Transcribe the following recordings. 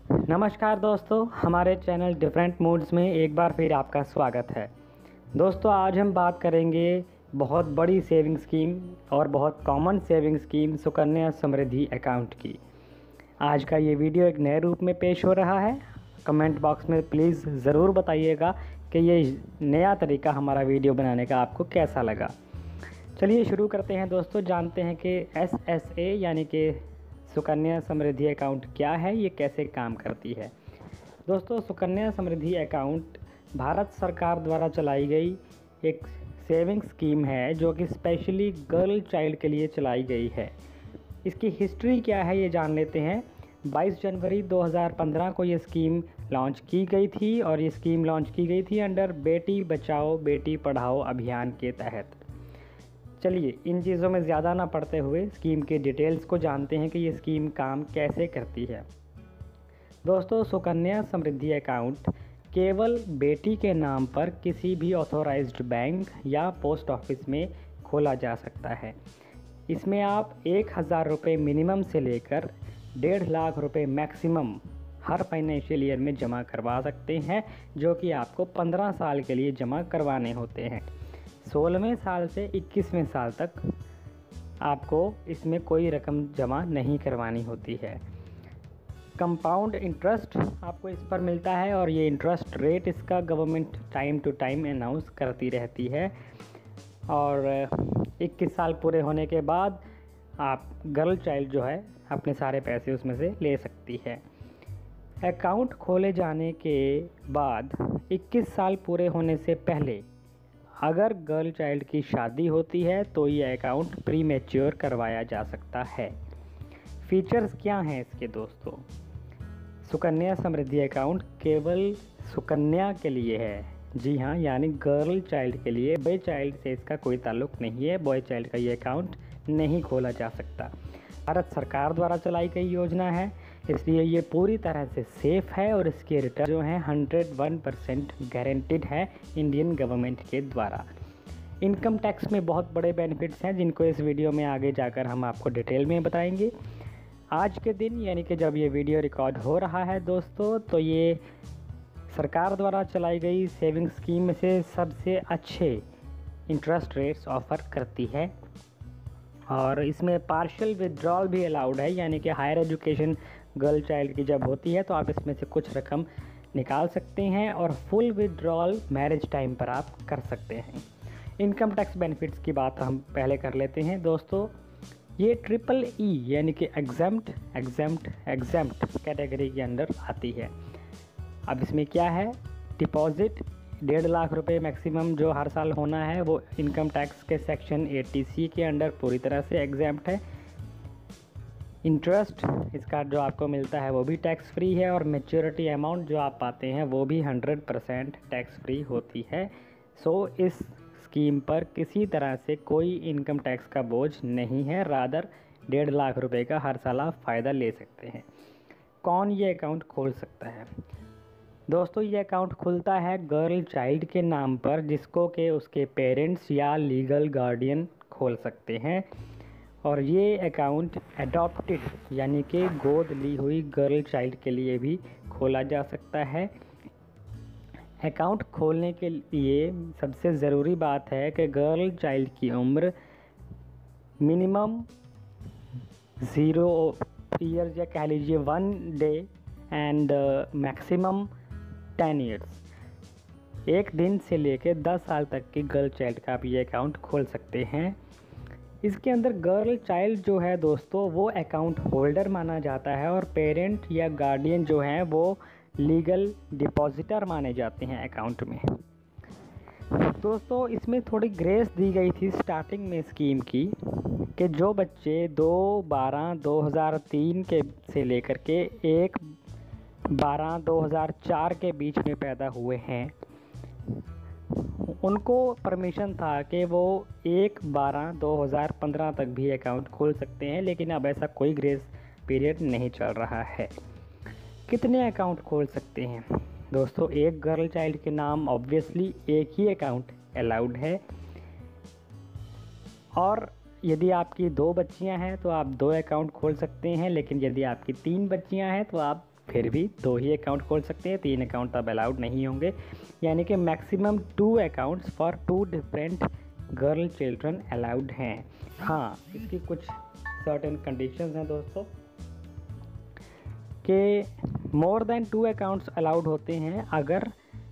नमस्कार दोस्तों, हमारे चैनल डिफरेंट मूड्स में एक बार फिर आपका स्वागत है। दोस्तों, आज हम बात करेंगे बहुत बड़ी सेविंग स्कीम और बहुत common saving scheme Sukanya Samriddhi account की। आज का ये वीडियो एक नए रूप में पेश हो रहा है। कमेंट बॉक्स में प्लीज़ ज़रूर बताइएगा कि ये नया तरीका हमारा वीडियो बनाने का आपको कैसा लगा। चलिए शुरू करते हैं दोस्तों। जानते हैं कि SSA यानी कि सुकन्या समृद्धि अकाउंट क्या है, ये कैसे काम करती है। दोस्तों, सुकन्या समृद्धि अकाउंट भारत सरकार द्वारा चलाई गई एक सेविंग स्कीम है जो कि स्पेशली गर्ल चाइल्ड के लिए चलाई गई है। इसकी हिस्ट्री क्या है ये जान लेते हैं। 22 जनवरी 2015 को ये स्कीम लॉन्च की गई थी और ये स्कीम लॉन्च की गई थी अंडर बेटी बचाओ बेटी पढ़ाओ अभियान के तहत। चलिए इन चीज़ों में ज़्यादा ना पढ़ते हुए स्कीम के डिटेल्स को जानते हैं कि ये स्कीम काम कैसे करती है। दोस्तों, सुकन्या समृद्धि अकाउंट केवल बेटी के नाम पर किसी भी ऑथोराइज्ड बैंक या पोस्ट ऑफिस में खोला जा सकता है। इसमें आप 1000 रुपये मिनिमम से लेकर 1.5 लाख रुपये मैक्सिमम हर फाइनेंशियल ईयर में जमा करवा सकते हैं, जो कि आपको 15 साल के लिए जमा करवाने होते हैं। 16वें साल से 21वें साल तक आपको इसमें कोई रकम जमा नहीं करवानी होती है। कंपाउंड इंटरेस्ट आपको इस पर मिलता है और ये इंटरेस्ट रेट इसका government time to time announce करती रहती है। और 21 साल पूरे होने के बाद आप गर्ल चाइल्ड जो है अपने सारे पैसे उसमें से ले सकती है। अकाउंट खोले जाने के बाद 21 साल पूरे होने से पहले अगर गर्ल चाइल्ड की शादी होती है तो ये अकाउंट प्री मैच्योर करवाया जा सकता है। फीचर्स क्या हैं इसके दोस्तों? सुकन्या समृद्धि अकाउंट केवल सुकन्या के लिए है। जी हाँ, यानी गर्ल चाइल्ड के लिए। बॉय चाइल्ड से इसका कोई ताल्लुक़ नहीं है। बॉय चाइल्ड का ये अकाउंट नहीं खोला जा सकता। भारत सरकार द्वारा चलाई गई योजना है, इसलिए ये पूरी तरह से सेफ़ है और इसके रिटर्न जो हैं 101% गारंटीड है इंडियन गवर्नमेंट के द्वारा। इनकम टैक्स में बहुत बड़े बेनिफिट्स हैं जिनको इस वीडियो में आगे जाकर हम आपको डिटेल में बताएंगे। आज के दिन यानी कि जब ये वीडियो रिकॉर्ड हो रहा है दोस्तों, तो ये सरकार द्वारा चलाई गई सेविंग स्कीम में से सबसे अच्छे इंटरेस्ट रेट्स ऑफ़र करती है। और इसमें पार्शियल विड्रॉल भी अलाउड है, यानी कि हायर एजुकेशन गर्ल चाइल्ड की जब होती है तो आप इसमें से कुछ रकम निकाल सकते हैं और फुल विड्रॉल मैरिज टाइम पर आप कर सकते हैं। इनकम टैक्स बेनिफिट्स की बात हम पहले कर लेते हैं दोस्तों। ये EEE यानी कि एग्जम्प्ट कैटेगरी के अंदर आती है। अब इसमें क्या है, डिपॉजिट 1.5 लाख रुपये मैक्सिमम जो हर साल होना है वो इनकम टैक्स के सेक्शन 80C के अंडर पूरी तरह से एग्जैम्प्ट है। इंटरेस्ट इसका जो आपको मिलता है वो भी टैक्स फ्री है और मैच्योरिटी अमाउंट जो आप पाते हैं वो भी 100% टैक्स फ्री होती है। सो इस स्कीम पर किसी तरह से कोई इनकम टैक्स का बोझ नहीं है, रादर 1.5 लाख रुपये का हर साल आप फ़ायदा ले सकते हैं। कौन ये अकाउंट खोल सकता है? दोस्तों, ये अकाउंट खुलता है गर्ल चाइल्ड के नाम पर, जिसको कि उसके पेरेंट्स या लीगल गार्डियन खोल सकते हैं। और ये अकाउंट अडॉप्टेड यानी कि गोद ली हुई गर्ल चाइल्ड के लिए भी खोला जा सकता है। अकाउंट खोलने के लिए सबसे ज़रूरी बात है कि गर्ल चाइल्ड की उम्र मिनिमम 0 ईयर्स या कह लीजिए 1 डे एंड मैक्सिमम 10 ईयर्स। 1 दिन से लेकर 10 साल तक की गर्ल चाइल्ड का आप ये अकाउंट खोल सकते हैं। इसके अंदर गर्ल चाइल्ड जो है दोस्तों वो अकाउंट होल्डर माना जाता है और पेरेंट या गार्डियन जो हैं वो लीगल डिपॉजिटर माने जाते हैं अकाउंट में। दोस्तों, इसमें थोड़ी ग्रेस दी गई थी स्टार्टिंग में स्कीम की कि जो बच्चे 2/12/2003 के से लेकर के 1/12/2004 के बीच में पैदा हुए हैं उनको परमिशन था कि वो 1/12/2015 तक भी अकाउंट खोल सकते हैं, लेकिन अब ऐसा कोई ग्रेस पीरियड नहीं चल रहा है। कितने अकाउंट खोल सकते हैं दोस्तों? एक गर्ल चाइल्ड के नाम ऑब्वियसली एक ही अकाउंट अलाउड है, और यदि आपकी 2 बच्चियां हैं तो आप 2 अकाउंट खोल सकते हैं, लेकिन यदि आपकी 3 बच्चियां हैं तो आप फिर भी 2 ही अकाउंट खोल सकते हैं, 3 अकाउंट अब अलाउड नहीं होंगे, यानी कि maximum 2 accounts for 2 different girl children allowed हैं। हाँ, इसकी कुछ सर्टेन कंडीशंस हैं दोस्तों कि मोर देन 2 अकाउंट्स अलाउड होते हैं अगर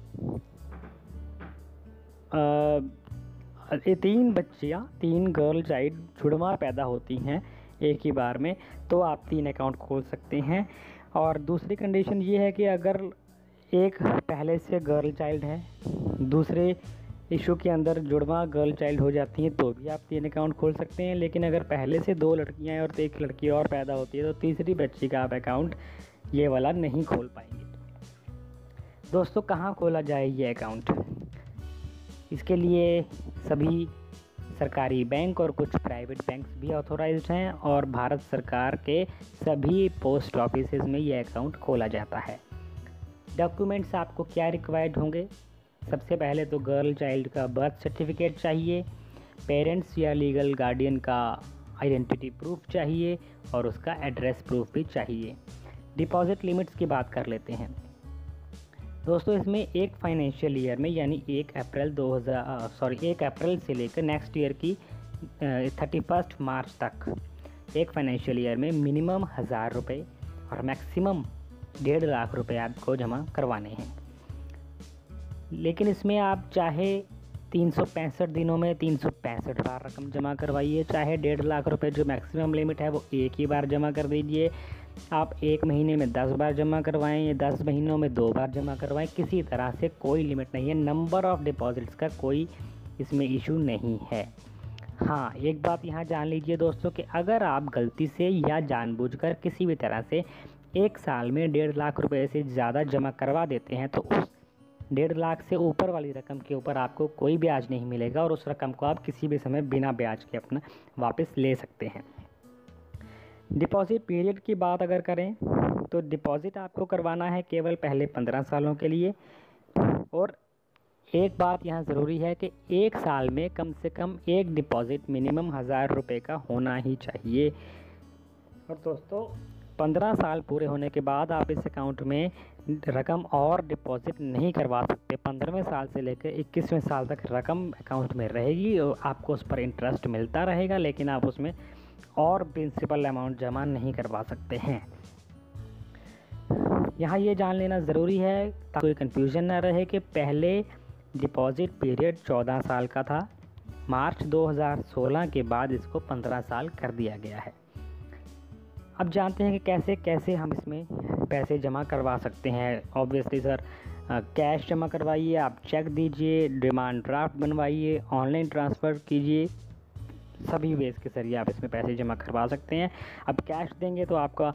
3 बच्चियाँ 3 गर्ल चाइल्ड जुड़वा पैदा होती हैं एक ही बार में, तो आप 3 अकाउंट खोल सकते हैं। और दूसरी कंडीशन ये है कि अगर एक पहले से गर्ल चाइल्ड है, दूसरे इशू के अंदर जुड़वा गर्ल चाइल्ड हो जाती हैं, तो भी आप 3 अकाउंट खोल सकते हैं। लेकिन अगर पहले से 2 लड़कियां हैं और 1 लड़की और पैदा होती है, तो तीसरी बच्ची का आप अकाउंट ये वाला नहीं खोल पाएंगे। दोस्तों, कहाँ खोला जाए ये अकाउंट? इसके लिए सभी सरकारी बैंक और कुछ प्राइवेट बैंक्स भी ऑथोराइज्ड हैं, और भारत सरकार के सभी पोस्ट ऑफिसेज में ये अकाउंट खोला जाता है। डॉक्यूमेंट्स आपको क्या रिक्वायर्ड होंगे? सबसे पहले तो गर्ल चाइल्ड का बर्थ सर्टिफिकेट चाहिए, पेरेंट्स या लीगल गार्डियन का आइडेंटिटी प्रूफ चाहिए, और उसका एड्रेस प्रूफ भी चाहिए। डिपॉजिट लिमिट्स की बात कर लेते हैं दोस्तों। इसमें एक फाइनेंशियल ईयर में, यानी 1 अप्रैल से लेकर नेक्स्ट ईयर की 31 मार्च तक, एक फाइनेंशियल ईयर में मिनिमम 1000 रुपये और मैक्सिमम 1.5 लाख रुपए आपको जमा करवाने हैं। लेकिन इसमें आप चाहे 365 दिनों में 365 बार रकम जमा करवाइए, चाहे 1.5 लाख रुपए जो मैक्सिमम लिमिट है वो एक ही बार जमा कर दीजिए। आप 1 महीने में 10 बार जमा करवाएं या 10 महीनों में 2 बार जमा करवाएं, किसी तरह से कोई लिमिट नहीं है। नंबर ऑफ़ डिपॉजिट्स का कोई इसमें इशू नहीं है। हाँ, एक बात यहाँ जान लीजिए दोस्तों कि अगर आप गलती से या जानबूझकर किसी भी तरह से 1 साल में 1.5 लाख रुपए से ज़्यादा जमा करवा देते हैं, तो उस 1.5 लाख से ऊपर वाली रकम के ऊपर आपको कोई ब्याज नहीं मिलेगा, और उस रकम को आप किसी भी समय बिना ब्याज के अपना वापस ले सकते हैं। डिपॉजिट पीरियड की बात अगर करें तो डिपॉजिट आपको करवाना है केवल पहले 15 सालों के लिए, और एक बात यहाँ ज़रूरी है कि 1 साल में कम से कम एक डिपॉजिट मिनिमम 1000 रुपये का होना ही चाहिए। और दोस्तों, 15 साल पूरे होने के बाद आप इस अकाउंट में रकम और डिपॉजिट नहीं करवा सकते। 15वें साल से लेकर 21वें साल तक रकम अकाउंट में रहेगी और आपको उस पर इंटरेस्ट मिलता रहेगा, लेकिन आप उसमें और प्रिंसिपल अमाउंट जमा नहीं करवा सकते हैं। यहाँ ये जान लेना ज़रूरी है ताकि कोई कन्फ्यूज़न ना रहे कि पहले डिपॉजिट पीरियड 14 साल का था, मार्च 2016 के बाद इसको 15 साल कर दिया गया है। अब जानते हैं कि कैसे कैसे हम इसमें पैसे जमा करवा सकते हैं। ऑब्वियसली सर, कैश जमा करवाइए, आप चेक दीजिए, डिमांड ड्राफ्ट बनवाइए, ऑनलाइन ट्रांसफ़र कीजिए, सभी वेज के जरिए आप इसमें पैसे जमा करवा सकते हैं। अब कैश देंगे तो आपका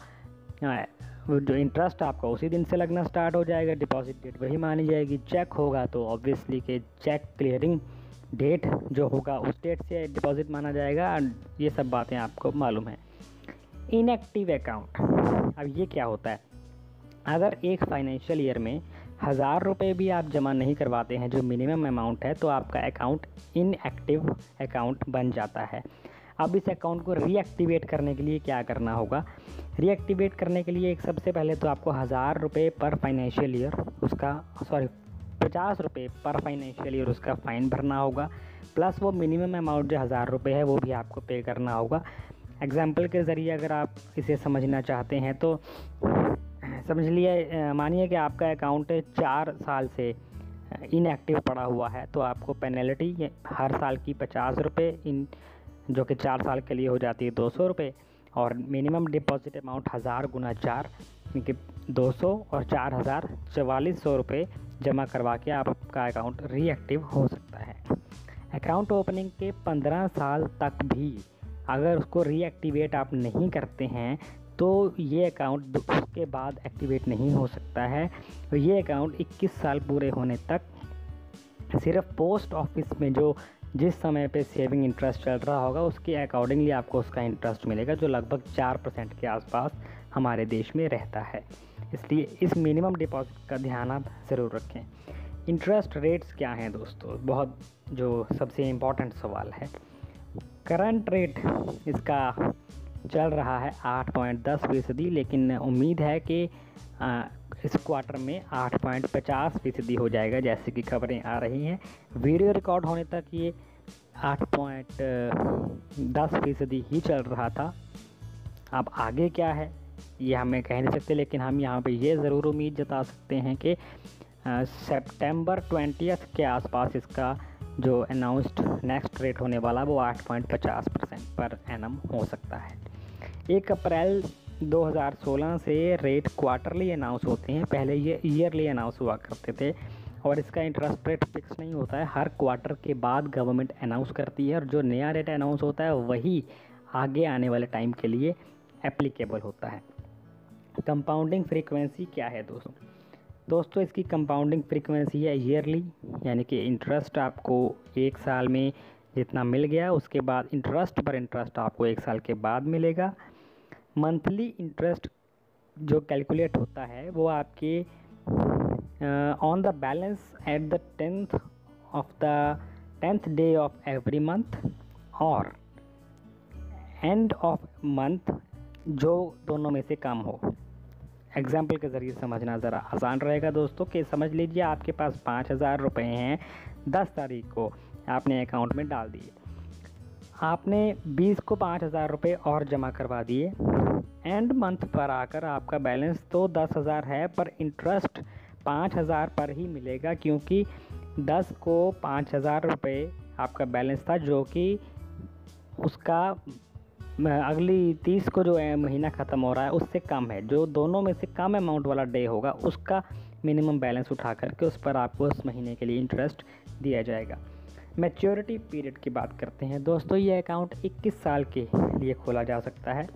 जो इंटरेस्ट आपका उसी दिन से लगना स्टार्ट हो जाएगा, डिपॉजिट डेट वही मानी जाएगी। चेक होगा तो ऑब्वियसली कि चेक क्लियरिंग डेट जो होगा उस डेट से डिपॉजिट माना जाएगा। ये सब बातें आपको मालूम है। इनएक्टिव अकाउंट, अब ये क्या होता है? अगर एक फाइनेंशियल ईयर में 1000 रुपये भी आप जमा नहीं करवाते हैं जो मिनिमम अमाउंट है, तो आपका अकाउंट इनएक्टिव अकाउंट बन जाता है। अब इस अकाउंट को रीएक्टिवेट करने के लिए क्या करना होगा? रीएक्टिवेट करने के लिए एक सबसे पहले तो आपको 1000 रुपये पर फाइनेंशियल ईयर उसका 50 रुपये पर फाइनेंशियल ईयर उसका फ़ाइन भरना होगा, प्लस वो मिनिमम अमाउंट जो 1000 रुपये है वो भी आपको पे करना होगा। एग्जाम्पल के ज़रिए अगर आप इसे समझना चाहते हैं तो समझ लिए, मानिए कि आपका अकाउंट 4 साल से इनएक्टिव पड़ा हुआ है, तो आपको पेनल्टी हर साल की 50 रुपये जो कि 4 साल के लिए हो जाती है 200 रुपये, और मिनिमम डिपॉजिट अमाउंट 1000 गुना 4 कि 200 और 4000 4400 रुपये जमा करवा के आपका अकाउंट रीएक्टिव हो सकता है। अकाउंट ओपनिंग के 15 साल तक भी अगर उसको रीएक्टिवेट आप नहीं करते हैं तो ये अकाउंट उसके बाद एक्टिवेट नहीं हो सकता है। तो ये अकाउंट 21 साल पूरे होने तक सिर्फ पोस्ट ऑफिस में जो जिस समय पे सेविंग इंटरेस्ट चल रहा होगा उसके अकॉर्डिंगली आपको उसका इंटरेस्ट मिलेगा, जो लगभग 4% के आसपास हमारे देश में रहता है। इसलिए इस मिनिमम डिपॉजिट का ध्यान आप ज़रूर रखें। इंटरेस्ट रेट्स क्या हैं दोस्तों? बहुत जो सबसे इम्पोर्टेंट सवाल है। करंट रेट इसका चल रहा है 8.10%, लेकिन उम्मीद है कि इस क्वार्टर में 8.50% हो जाएगा, जैसे कि खबरें आ रही हैं। वीडियो रिकॉर्ड होने तक ये 8.10% ही चल रहा था। अब आगे क्या है ये हमें कह नहीं सकते, लेकिन हम यहाँ पे ये ज़रूर उम्मीद जता सकते हैं कि सितंबर 20 के आसपास इसका जो अनाउंस्ड नेक्स्ट रेट होने वाला वो 8.50% पर एनम हो सकता है। 1 अप्रैल 2016 से रेट क्वार्टरली अनाउंस होते हैं, पहले ये ईयरली अनाउंस हुआ करते थे, और इसका इंटरेस्ट रेट फिक्स नहीं होता है, हर क्वार्टर के बाद गवर्नमेंट अनाउंस करती है, और जो नया रेट अनाउंस होता है वही आगे आने वाले टाइम के लिए एप्लीकेबल होता है। कंपाउंडिंग फ्रीक्वेंसी क्या है दोस्तों इसकी कंपाउंडिंग फ्रीक्वेंसी है ईयरली, यानी कि इंटरेस्ट आपको 1 साल में जितना मिल गया उसके बाद इंटरेस्ट पर इंटरेस्ट आपको 1 साल के बाद मिलेगा। मंथली इंटरेस्ट जो कैलकुलेट होता है वो आपके on the balance at the 10th day of every month और एंड ऑफ मंथ, जो दोनों में से कम हो। एग्जाम्पल के ज़रिए समझना ज़रा आसान रहेगा दोस्तों, कि समझ लीजिए आपके पास 5,000 रुपये हैं, 10 तारीख को आपने अकाउंट में डाल दिए, आपने 20 को 5,000 रुपये और जमा करवा दिए, एंड मंथ पर आकर आपका बैलेंस तो 10,000 है, पर इंटरेस्ट 5,000 पर ही मिलेगा, क्योंकि 10 को 5,000 रुपये आपका बैलेंस था, जो कि उसका अगली 30 को जो महीना ख़त्म हो रहा है उससे कम है। जो दोनों में से कम अमाउंट वाला डे होगा उसका मिनिमम बैलेंस उठा करके उस पर आपको उस महीने के लिए इंटरेस्ट दिया जाएगा। मैच्योरिटी पीरियड की बात करते हैं दोस्तों, ये अकाउंट 21 साल के लिए खोला जा सकता है।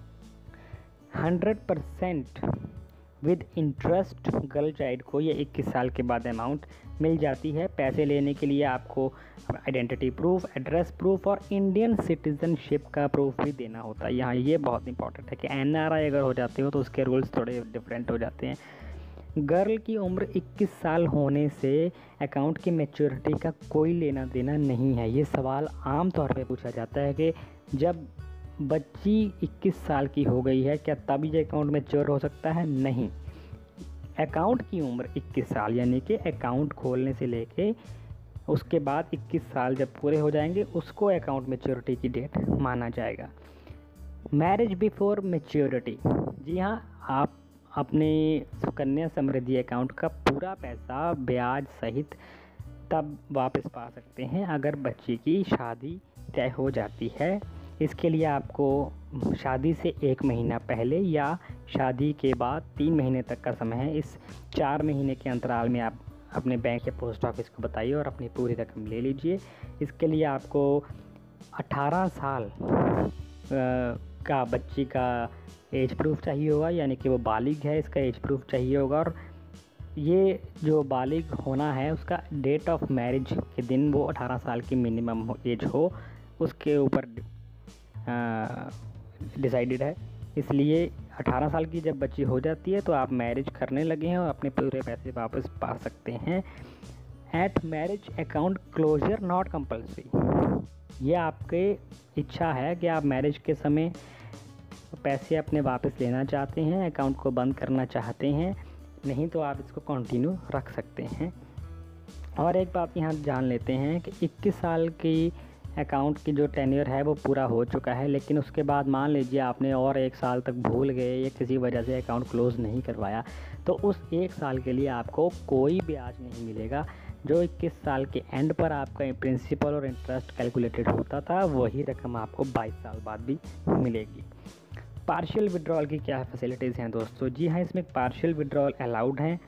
100% विद इंटरेस्ट गर्ल चाइल्ड को ये 21 साल के बाद अमाउंट मिल जाती है। पैसे लेने के लिए आपको आइडेंटिटी प्रूफ, एड्रेस प्रूफ और इंडियन सिटीज़नशिप का प्रूफ भी देना होता है। यहाँ ये बहुत इंपॉर्टेंट है कि NRI अगर हो जाते हो तो उसके रूल्स थोड़े डिफरेंट हो जाते हैं। गर्ल की उम्र 21 साल होने से अकाउंट की मैच्योरिटी का कोई लेना देना नहीं है। ये सवाल आम तौर पे पूछा जाता है कि जब बच्ची 21 साल की हो गई है क्या तब ये अकाउंट मैच्योर हो सकता है? नहीं, अकाउंट की उम्र 21 साल यानी कि अकाउंट खोलने से लेके उसके बाद 21 साल जब पूरे हो जाएंगे उसको अकाउंट मैच्योरिटी की डेट माना जाएगा। मैरिज बिफोर मैच्योरिटी, जी हाँ, आप अपने सुकन्या समृद्धि अकाउंट का पूरा पैसा ब्याज सहित तब वापस पा सकते हैं अगर बच्ची की शादी तय हो जाती है। इसके लिए आपको शादी से 1 महीना पहले या शादी के बाद 3 महीने तक का समय है। इस 4 महीने के अंतराल में आप अपने बैंक या पोस्ट ऑफिस को बताइए और अपनी पूरी रकम ले लीजिए। इसके लिए आपको 18 साल का बच्ची का एज प्रूफ चाहिए होगा, यानी कि वो बालिग है, इसका एज प्रूफ चाहिए होगा। और ये जो बालिग होना है उसका डेट ऑफ मैरिज के दिन वो 18 साल की मिनिमम एज हो, उसके ऊपर डिसाइडेड है। इसलिए 18 साल की जब बच्ची हो जाती है तो आप मैरिज करने लगे हैं और अपने पूरे पैसे वापस पा सकते हैं। At marriage account closure not compulsory, ये आपके इच्छा है कि आप मैरिज के समय पैसे अपने वापस लेना चाहते हैं, अकाउंट को बंद करना चाहते हैं, नहीं तो आप इसको कंटिन्यू रख सकते हैं। और एक बात यहाँ जान लेते हैं कि 21 साल की अकाउंट की जो टेन्योर है वो पूरा हो चुका है, लेकिन उसके बाद मान लीजिए आपने और 1 साल तक भूल गए या किसी वजह से अकाउंट क्लोज़ नहीं करवाया, तो उस 1 साल के लिए आपको कोई ब्याज नहीं मिलेगा। जो 21 साल के एंड पर आपका प्रिंसिपल और इंटरेस्ट कैलकुलेटेड होता था वही रकम आपको 22 साल बाद भी मिलेगी। पार्शियल विड्रॉल की क्या फैसिलिटीज़ हैं दोस्तों? जी हाँ, इसमें पार्शियल विड्रॉल अलाउड हैं।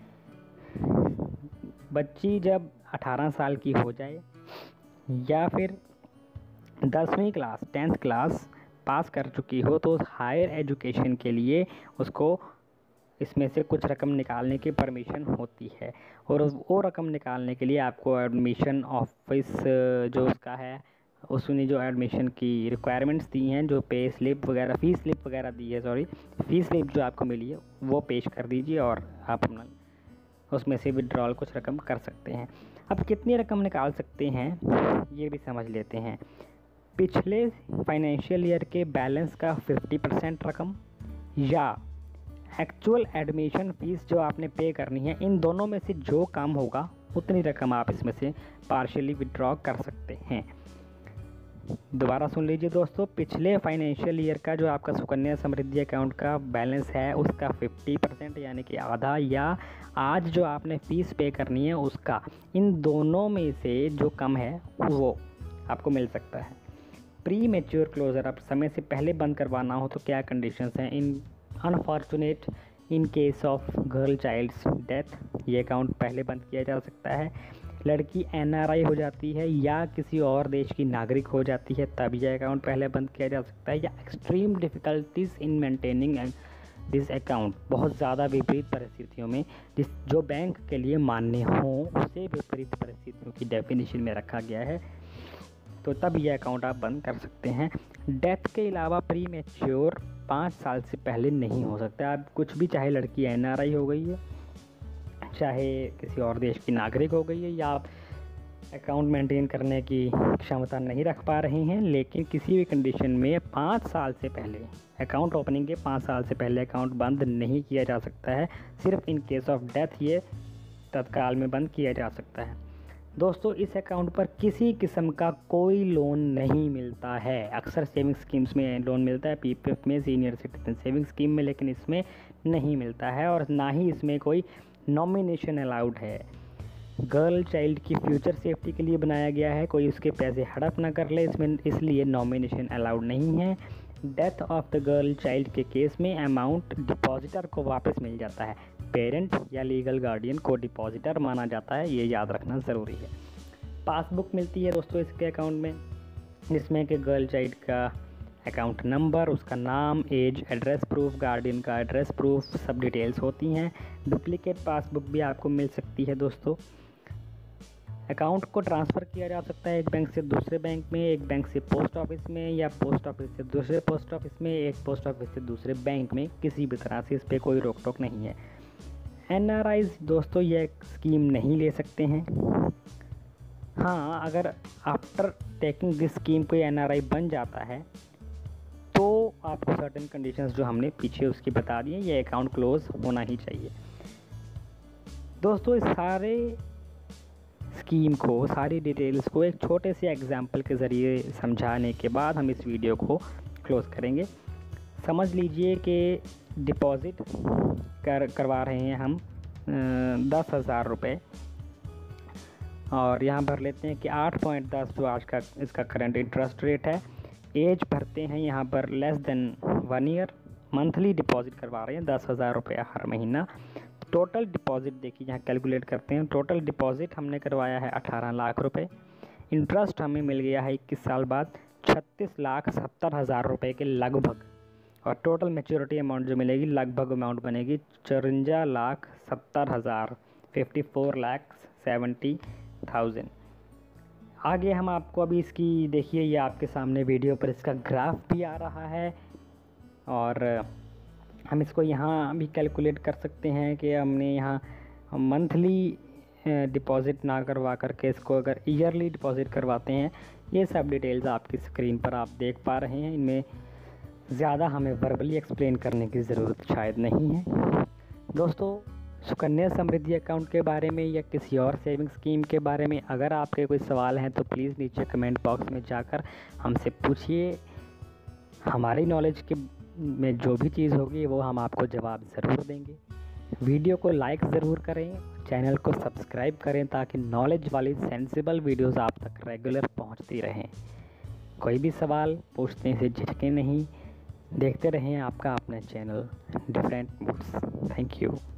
बच्ची जब 18 साल की हो जाए या फिर 10वीं क्लास 10th क्लास पास कर चुकी हो तो हायर एजुकेशन के लिए उसको इसमें से कुछ रकम निकालने की परमिशन होती है। और वो रकम निकालने के लिए आपको एडमिशन ऑफिस जो उसका है उसने जो एडमिशन की रिक्वायरमेंट्स दी हैं, जो पे स्लिप वगैरह फ़ीस स्लिप वगैरह दी है, फ़ीस स्लिप जो आपको मिली है वो पेश कर दीजिए और आप अपना उसमें से विड्रॉल कुछ रकम कर सकते हैं। अब कितनी रकम निकाल सकते हैं ये भी समझ लेते हैं। पिछले फाइनेंशियल ईयर के बैलेंस का 50% रकम या एक्चुअल एडमिशन फ़ीस जो आपने पे करनी है, इन दोनों में से जो कम होगा उतनी रकम आप इसमें से पार्शियली विड्रॉ कर सकते हैं। दोबारा सुन लीजिए दोस्तों, पिछले फाइनेंशियल ईयर का जो आपका सुकन्या समृद्धि अकाउंट का बैलेंस है उसका 50% यानी कि आधा, या आज जो आपने फ़ीस पे करनी है उसका, इन दोनों में से जो कम है वो आपको मिल सकता है। प्री मैच्योर क्लोज़र, अब समय से पहले बंद करवाना हो तो क्या कंडीशंस हैं? In unfortunate in case of girl child's death, ये अकाउंट पहले बंद किया जा सकता है। लड़की NRI हो जाती है या किसी और देश की नागरिक हो जाती है तब यह अकाउंट पहले बंद किया जा सकता है। या extreme difficulties in maintaining this account, बहुत ज़्यादा विपरीत परिस्थितियों में जो बैंक के लिए मान्य हो उसे विपरीत परिस्थितियों की डेफिनेशन में रखा गया है, तो तब यह अकाउंट आप बंद कर सकते हैं। डेथ के अलावा प्री मैच्योर 5 साल से पहले नहीं हो सकता। आप कुछ भी, चाहे लड़की NRI हो गई है, चाहे किसी और देश की नागरिक हो गई है, या आप अकाउंट मेंटेन करने की क्षमता नहीं रख पा रहे हैं, लेकिन किसी भी कंडीशन में 5 साल से पहले अकाउंट ओपनिंग के 5 साल से पहले अकाउंट बंद नहीं किया जा सकता है। सिर्फ इन केस ऑफ डेथ ये तत्काल में बंद किया जा सकता है। दोस्तों, इस अकाउंट पर किसी किस्म का कोई लोन नहीं मिलता है। अक्सर सेविंग स्कीम्स में लोन मिलता है, PPF में, सीनियर सिटीजन सेविंग स्कीम में, लेकिन इसमें नहीं मिलता है और ना ही इसमें कोई नॉमिनेशन अलाउड है। गर्ल चाइल्ड की फ्यूचर सेफ्टी के लिए बनाया गया है, कोई उसके पैसे हड़प ना कर ले इसमें, इसलिए नॉमिनेशन अलाउड नहीं है। Death of the girl child के केस में अमाउंट डिपॉजिटर को वापस मिल जाता है, पेरेंट या लीगल गार्डियन को डिपॉजिटर माना जाता है, ये याद रखना ज़रूरी है। पासबुक मिलती है दोस्तों इसके अकाउंट में, जिसमें कि गर्ल चाइल्ड का अकाउंट नंबर, उसका नाम, एज, एड्रेस प्रूफ, गार्डियन का एड्रेस प्रूफ, सब डिटेल्स होती हैं। डुप्लीकेट पासबुक भी आपको मिल सकती है दोस्तों। अकाउंट को ट्रांसफ़र किया जा सकता है एक बैंक से दूसरे बैंक में, एक बैंक से पोस्ट ऑफिस में, या पोस्ट ऑफिस से दूसरे पोस्ट ऑफिस में, एक पोस्ट ऑफिस से दूसरे बैंक में, किसी भी तरह से इस पर कोई रोक टोक नहीं है। NRIs दोस्तों ये स्कीम नहीं ले सकते हैं। हाँ, अगर आफ्टर टेकिंग दिस स्कीम कोई NRI बन जाता है तो आपको सर्टेन कंडीशंस जो हमने पीछे उसकी बता दी हैं, ये अकाउंट क्लोज होना ही चाहिए। दोस्तों, इस सारे स्कीम को, सारी डिटेल्स को एक छोटे से एग्जाम्पल के ज़रिए समझाने के बाद हम इस वीडियो को क्लोज़ करेंगे। समझ लीजिए कि डिपॉज़िट करवा रहे हैं हम 10,000 रुपये, और यहाँ भर लेते हैं कि 8.10 जो आज का इसका करंट इंटरेस्ट रेट है। एज भरते हैं यहाँ पर less than 1 year. Monthly deposit करवा रहे हैं 10,000 रुपये हर महीना। टोटल डिपॉजिट देखिए यहाँ कैलकुलेट करते हैं। टोटल डिपॉजिट हमने करवाया है 18 लाख रुपए। इंटरेस्ट हमें मिल गया है 21 साल बाद 36,70,000 रुपये के लगभग, और टोटल मैच्योरिटी अमाउंट जो मिलेगी लगभग अमाउंट बनेगी 54,70,000, 54,70,000। आगे हम आपको अभी इसकी देखिए, ये आपके सामने वीडियो पर इसका ग्राफ भी आ रहा है, और हम इसको यहाँ भी कैलकुलेट कर सकते हैं कि हमने यहाँ मंथली डिपॉज़िट ना करवा करके इसको अगर ईयरली डिपॉज़िट करवाते हैं। ये सब डिटेल्स आपकी स्क्रीन पर आप देख पा रहे हैं। इनमें ज़्यादा हमें वर्बली एक्सप्लेन करने की ज़रूरत शायद नहीं है। दोस्तों, सुकन्या समृद्धि अकाउंट के बारे में या किसी और सेविंग स्कीम के बारे में अगर आपके कोई सवाल हैं तो प्लीज़ नीचे कमेंट बॉक्स में जाकर हमसे पूछिए। हमारी नॉलेज के में जो भी चीज़ होगी वो हम आपको जवाब ज़रूर देंगे। वीडियो को लाइक ज़रूर करें, चैनल को सब्सक्राइब करें ताकि नॉलेज वाली सेंसिबल वीडियोस आप तक रेगुलर पहुंचती रहें। कोई भी सवाल पूछने से झिझकें नहीं। देखते रहें आपका अपना channel different moods. Thank you.